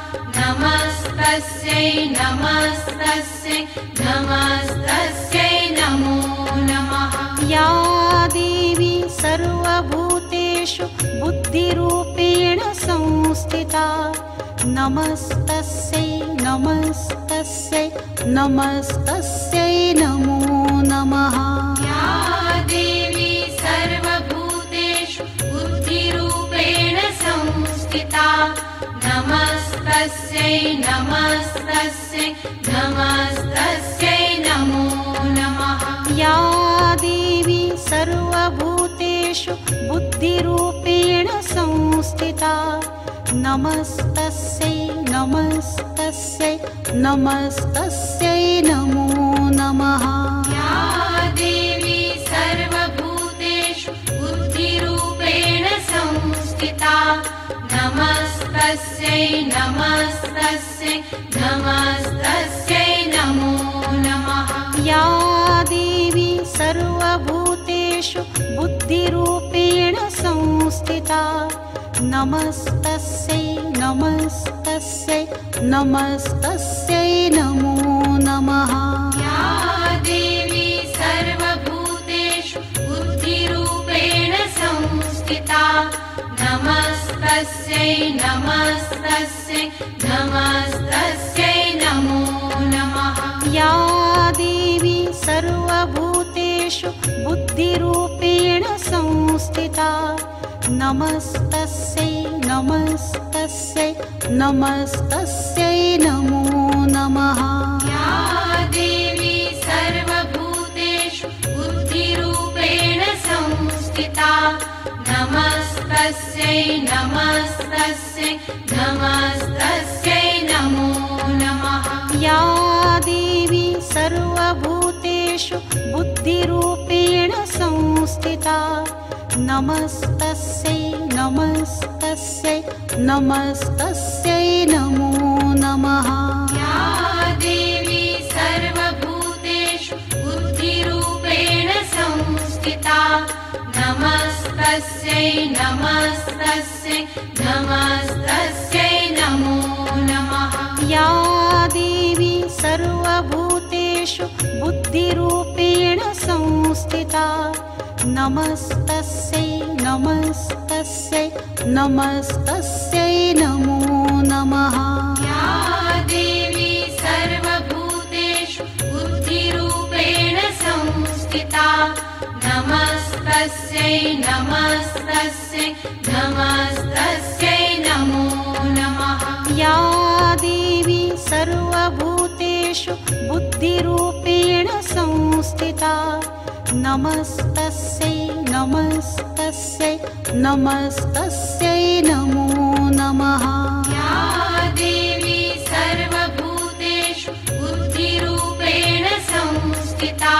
B: नमस्तस्यै नमस्तस्यै नमस्तस्यै नमो नमः।
A: या देवी सर्वभूतेषु बुद्धिरूपेण संस्थिता नमस्तस्यै नमस्तस्यै नमस्तस्यै नमो नमः।
B: या देवी सर्वभूतेषु बुद्धिरूपेण संस्थिता नमस्तस्यै नमस्तस्यै नमस्तस्यै नमो नमः।
A: या देवी सर्वभूतेषु बुद्धिरूपेण संस्थिता नमस्तस्यै नमस्तस्यै नमस्तस्यै नमो नमः।
B: या देवी सर्वभूतेषु बुद्धिरूपेण संस्थिता नमस्तस्यै नमस्तस्यै नमस्तस्यै नमो नमः।
A: या देवी सर्वभूतेषु बुद्धिरूपेण संस्थिता नमस्तस्यै नमस्तस्यै नमस्तस्यै नमो नमः।
B: या देवी सर्वभूतेषु बुद्धिरूपेण संस्थिता नमस्तस्यै नमस्तस्यै नमस्तस्यै नमो नमः।
A: या देवी सर्वभूतेषु बुद्धिरूपेण संस्थिता नमस्तस्यै नमस्तस्यै नमस्तस्यै नमो नमः।
B: या देवी सर्वभूतेषु बुद्धिरूपेण संस्थिता नमस्तस्यै नमस्तस्यै नमस्तस्यै नमो नमः।
A: या देवी सर्वभूतेषु बुद्धिरूपेण संस्थिता नमस्तस्यै नमस्तस्यै नमस्तस्यै नमो नमः।
B: या देवी सर्वभूतेषु बुद्धिरूपेण संस्थिता नमस्तस्यै नमस्तस्यै नमस्तस्यै नमो नमः।
A: या देवी सर्वभूतेषु बुद्धिरूपेण संस्थिता नमस्तस्यै नमस्तस्यै नमस्तस्यै नमो नमः।
B: या देवी सर्वभूतेषु बुद्धिरूपेण संस्थिता नमस्तस्यै नमस्तस्यै नमस्तस्यै नमो नमः।
A: या देवी सर्वभूतेषु बुद्धिरूपेण संस्थिता नमस्तस्यै नमस्तस्यै नमस्तस्यै नमो नमः।
B: या देवी सर्वभूतेषु बुद्धिरूपेण संस्थिता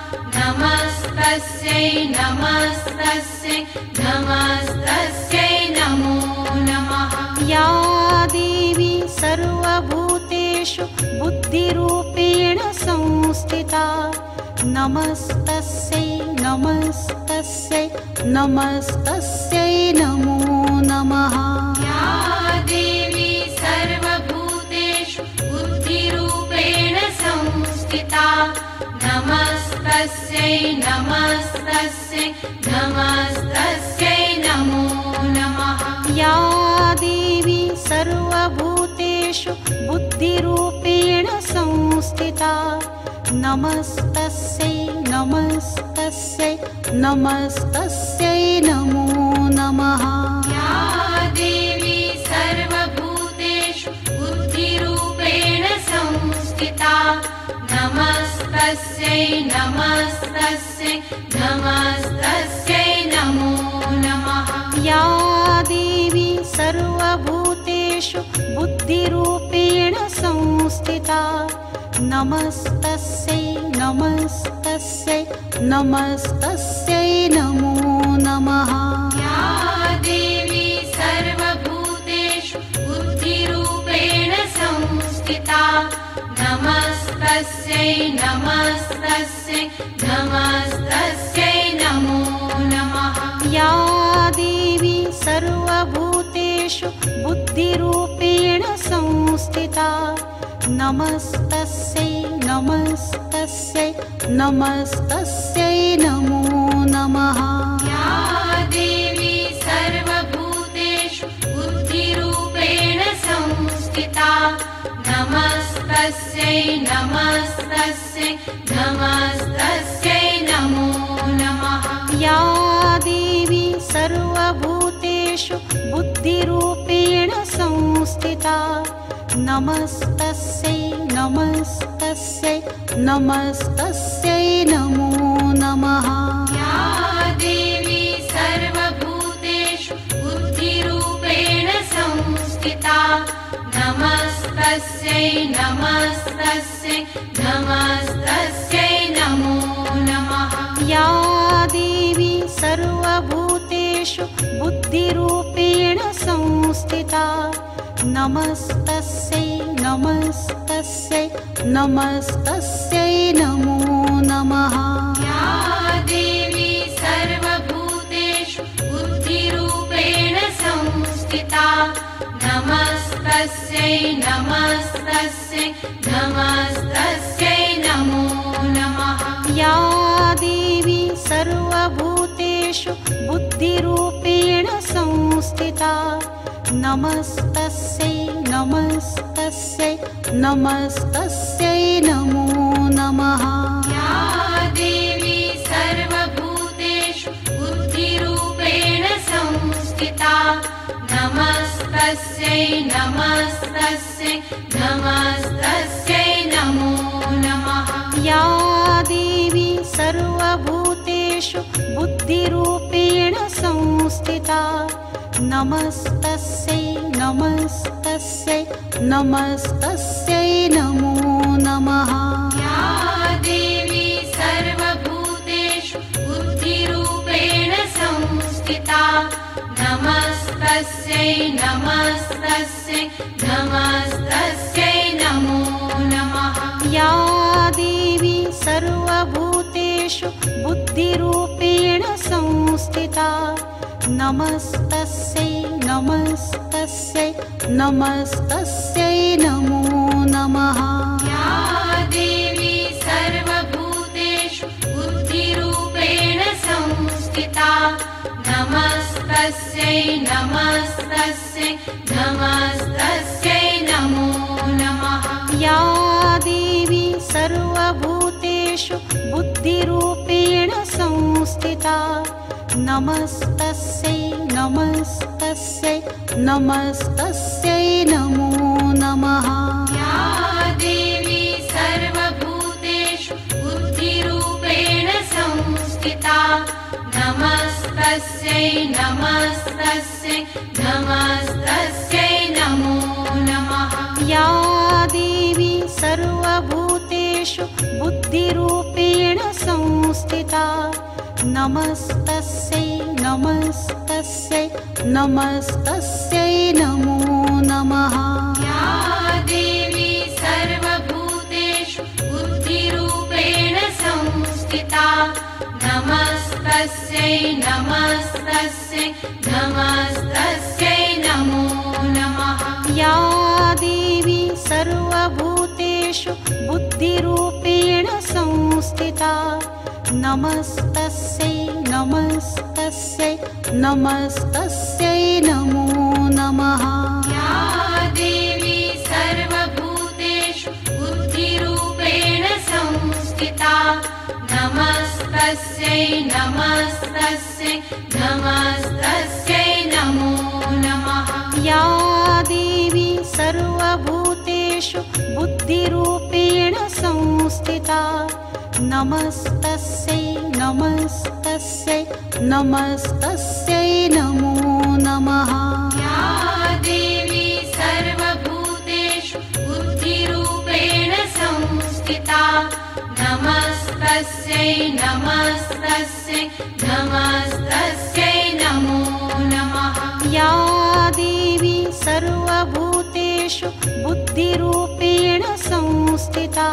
B: नमस्तस्यै नमस्तस्यै नमस्तस्यै नमो नमः।
A: या देवी सर्वभूतेषु बुद्धिरूपेण संस्थिता नमस्तस्यै नमस्तस्यै नमस्तस्यै नमो नमः।
B: या देवी सर्वभूतेषु बुद्धिरूपेण संस्थिता नमस्तस्यै नमस्तस्यै नमस्तस्यै नमो नमः।
A: या देवी सर्वभूतेषु बुद्धिरूपेण संस्थिता नमस्तस्यै नमस्तस्यै नमस्तस्यै नमो नमः।
B: या देवी सर्वभूतेषु बुद्धिरूपेण संस्थिता नमस्तस्यै नमस्तस्यै नमस्तस्यै नमो नमः।
A: या देवी सर्वभूतेषु बुद्धिरूपेण संस्थिता नमस्तस्यै नमस्तस्यै नमस्तस्यै नमो नमः।
B: या देवी सर्वभूतेषु बुद्धिरूपेण संस्थिता नमस्तस्यै नमस्तस्यै नमस्तस्यै नमो नमः।
A: या देवी सर्वभूतेषु बुद्धिरूपेण संस्थिता नमस्तस्यै नमस्तस्यै नमस्तस्यै नमो नमः।
B: या देवी सर्वभूतेषु बुद्धिरूपेण संस्थिता नमस्तस्यै नमस्तस्यै नमस्तस्यै नमो नमः।
A: या देवी सर्वभूतेषु बुद्धिरूपेण संस्थिता नमस्तस्यै नमस्तस्यै नमस्तस्यै नमो नमः।
B: या देवी सर्वभूतेषु बुद्धिरूपेण संस्थिता नमस्तस्यै नमस्तस्यै नमस्तस्यै नमो नमः।
A: या देवी सर्वभूतेषु बुद्धिरूपेण संस्थिता नमस्तस्यै नमस्तस्यै नमस्तस्यै नमो नमः।
B: या देवी सर्वभूतेषु बुद्धिरूपेण संस्थिता नमस्तस्यै नमस्तस्यै नमस्तस्यै नमो नमः।
A: या देवी सर्वभूतेषु बुद्धिरूपेण संस्थिता नमस्तस्यै नमस्तस्यै नमस्तस्यै नमो नमः।
B: या देवी सर्वभूतेषु बुद्धिरूपेण संस्थिता नमस्तस्यै नमस्तस्यै नमस्तस्यै नमो नमः।
A: या देवी सर्वभूतेषु बुद्धिरूपेण संस्थिता नमस्तस्यै नमस्तस्यै नमस्तस्यै नमो नमः।
B: या देवी सर्वभूतेषु बुद्धिरूपेण संस्थिता नमस्तस्यै नमस्तस्यै नमस्तस्यै नमो नमः।
A: या देवी सर्वभूतेषु बुद्धिरूपेण संस्थिता नमस्तस्यै नमस्तस्यै नमस्तस्यै नमो नमः।
B: या देवी सर्वभूतेषु बुद्धिरूपेण संस्थिता नमस्तस्यै नमस्तस्यै नमस्तस्यै नमो नमः।
A: या देवी सर्वभूतेषु बुद्धिरूपेण संस्थिता नमस्तस्यै नमस्तस्यै नमस्तस्यै नमो नमः।
B: या देवी सर्वभूतेषु बुद्धिरूपेण संस्थिता नमस्तस्यै नमस्तस्यै नमस्तस्यै नमो नमः।
A: या देवी सर्वभूतेषु बुद्धिरूपेण संस्थिता नमस्तस्यै नमस्तस्यै नमस्तस्यै नमो नमः।
B: या देवी सर्वभूतेषु बुद्धिरूपेण संस्थिता नमस्तस्यै नमस्तस्यै नमस्तस्यै नमो नमः।
A: या देवी सर्वभूतेषु बुद्धिरूपेण संस्थिता नमस्तस्यै नमस्तस्यै नमस्तस्यै नमो नमः।
B: या देवी सर्वभूतेषु बुद्धिरूपेण संस्थिता नमस्तस्यै नमस्तस्यै नमस्तस्यै नमो नमः।
A: या देवी सर्वभूतेषु बुद्धिरूपेण संस्थिता नमस्तस्यै नमस्तस्यै नमस्तस्यै नमो नमः।
B: या देवी सर्वभूतेषु बुद्धिरूपेण संस्थिता नमस्तस्यै नमस्तस्यै नमस्तस्यै नमो नमः।
A: या देवी सर्वभूतेषु बुद्धिरूपेण संस्थिता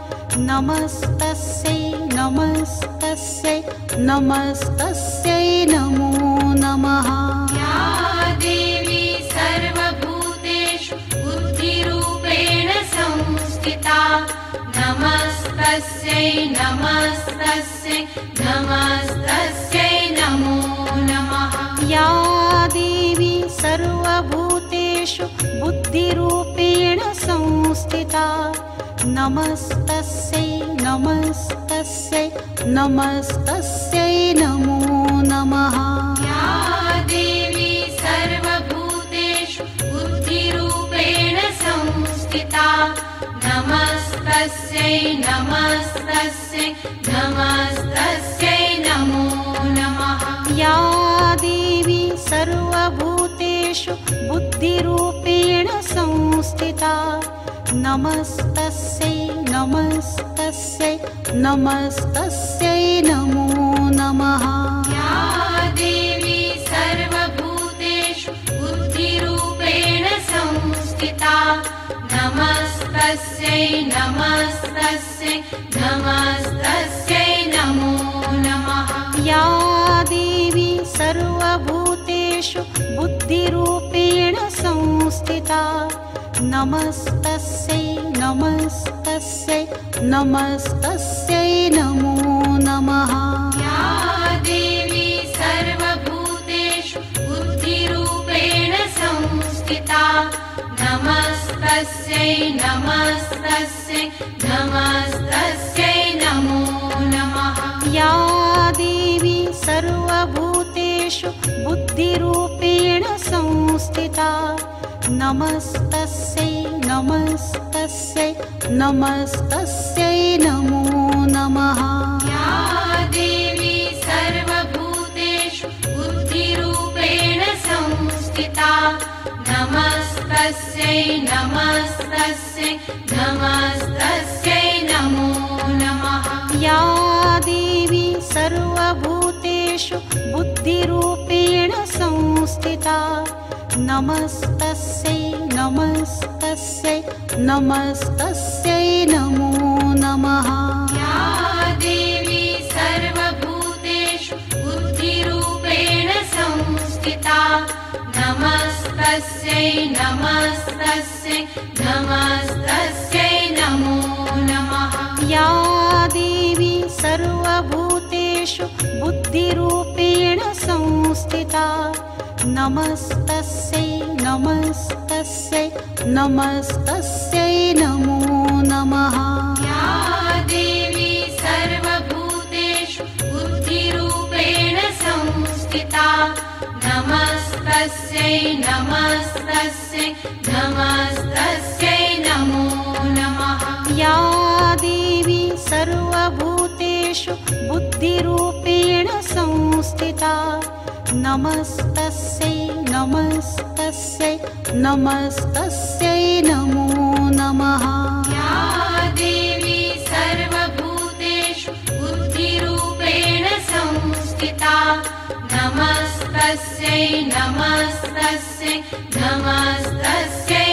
A: नमस्तस्यै नमस्तस्यै नमस्तस्यै नमो नमः।
B: या देवी सर्वभूतेषु बुद्धिरूपेण संस्थिता नमस्तस्यै नमस्तस्यै नमस्तस्यै नमो नमः।
A: या देवी सर्वभूतेषु बुद्धिरूपेण संस्थिता नमस्तस्यै नमस्तस्यै नमस्तस्यै नमो नमः।
B: या देवी सर्वभूतेषु बुद्धिरूपेण संस्थिता नमस्तस्यै नमस्तस्यै नमस्तस्यै नमो नमः।
A: या देवी सर्वभूतेषु बुद्धिरूपेण संस्थिता नमस्तस्यै नमस्तस्यै नमस्तस्यै नमो नमः।
B: या देवी सर्वभूतेषु बुद्धिरूपेण संस्थिता नमस्तस्यै नमस्तस्यै नमस्तस्यै नमो नमः।
A: या देवी सर्वभूतेषु बुद्धिरूपेण संस्थिता नमस्तस्यै नमस्तस्यै नमस्तस्यै नमो नमः।
B: या देवी सर्वभूतेषु बुद्धिरूपेण संस्थिता नमस्तस्यै नमस्तस्यै नमस्तस्यै नमो नमः।
A: या देवी सर्वभूतेषु बुद्धिरूपेण संस्थिता नमस्तस्यै नमस्तस्यै नमस्तस्यै नमो नमः।
B: या देवी सर्वभूतेषु बुद्धिरूपेण संस्थिता नमस्तस्यै नमस्तस्यै नमस्तस्यै नमो नमः।
A: या देवी सर्वभूतेषु बुद्धिरूपेण संस्थिता नमस्तस्यै नमस्तस्यै नमस्तस्यै नमो नमः।
B: या देवी सर्वभूतेषु बुद्धिरूपेण संस्थिता नमस्तस्यै नमस्तस्यै नमस्तस्यै नमो नमः।
A: या देवी सर्वभूतेषु बुद्धिरूपेण संस्थिता नमस्तस्यै नमस्तस्यै नमस्तस्यै नमो नमः।
B: या देवी सर्वभूतेषु बुद्धिरूपेण संस्थिता नमस्तस्यै नमस्तस्यै नमस्तस्यै नमो नमः।
A: या देवी सर्वभूतेषु बुद्धिरूपेण संस्थिता नमस्तस्यै नमस्तस्यै नमस्तस्यै नमो नमः।
B: या देवी सर्वभूतेषु बुद्धिरूपेण संस्थिता नमस्तस्यै नमस्तस्यै नमस्तस्यै